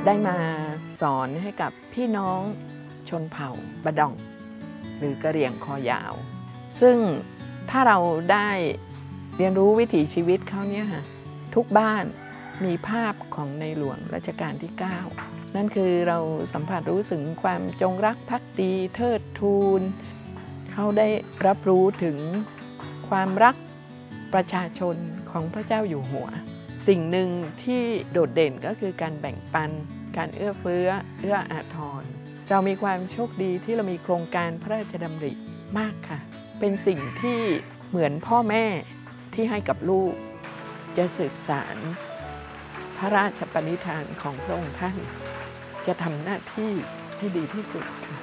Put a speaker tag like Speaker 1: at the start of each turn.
Speaker 1: ได้มาสอนให้กับพี่น้องชนเผ่าบะดองหรือกะเหรี่ยงคอยาว ซึ่งถ้าเราได้เรียนรู้วิถีชีวิตเขาเนี่ยค่ะทุกบ้านมีภาพของในหลวงรัชกาลที่ 9นั่นคือเราสัมผัสรู้ถึงความจงรักภักดีเทิดทูนเขาได้รับรู้ถึงความรักประชาชนของพระเจ้าอยู่หัวสิ่งหนึ่งที่โดดเด่นก็คือการแบ่งปันการเอื้อเฟื้อเอื้ออาทรเรามีความโชคดีที่เรามีโครงการพระราชดำริมากค่ะเป็นสิ่งที่เหมือนพ่อแม่ที่ให้กับลูกจะสืบสานพระราชปณิธานของพระองค์ท่านจะทำหน้าที่ให้ดีที่สุดค่ะ